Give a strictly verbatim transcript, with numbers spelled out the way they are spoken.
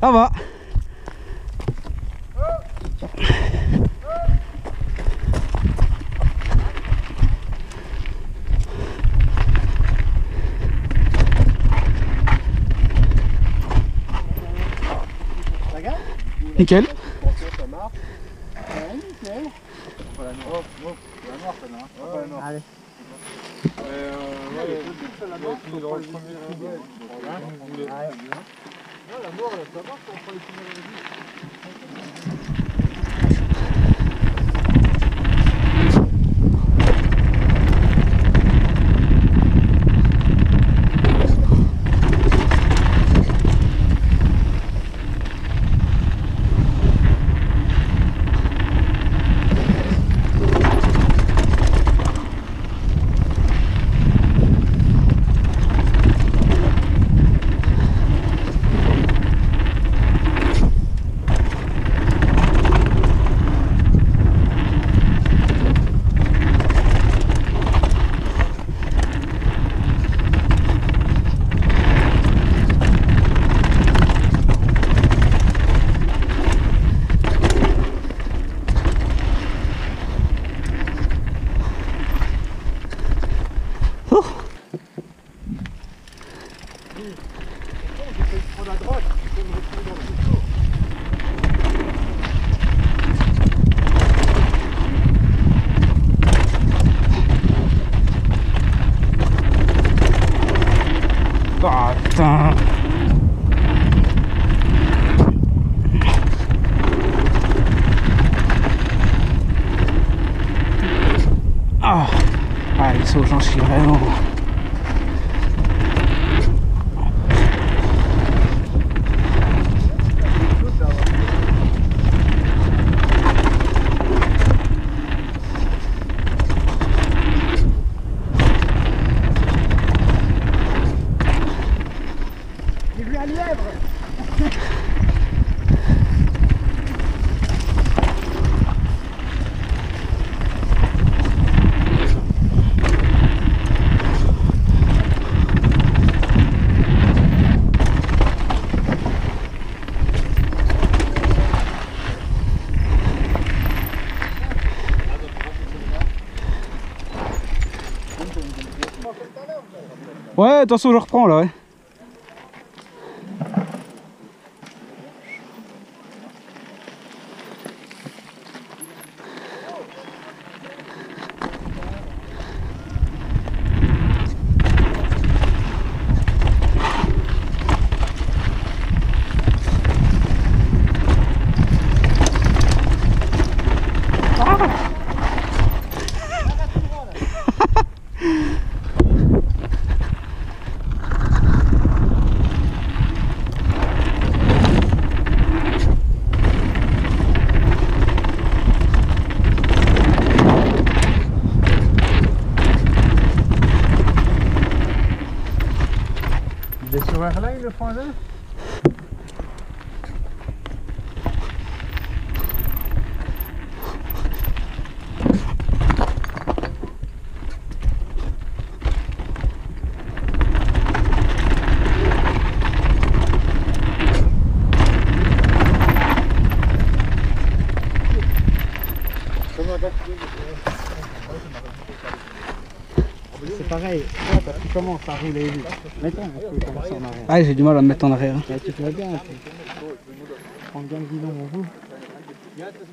Ça va. Nickel. Ça marche. Ouais, nickel. Pas la noire. Oh, oh, la noire celle-là. Hein. Oh, pas la noire. Allez. Euh, ouais, ouais, c'est la noire. Tu dans le premier coup. Hein, vous voulez. Ouais, la noire, là, ça marche, on prend les premiers. Ah putain. Ah, ah les sauts, j'en suis vraiment. J'ai vu un lièvre. Ouais, attention, je reprends là, ouais. Il est sur Airline le frangin? C'est pareil, toi tu commences à rouler vite. Mettons, tu commences en arrière. Ah, j'ai du mal à me mettre en arrière. Ouais, tu fais bien, tu prends bien le guidon au bout.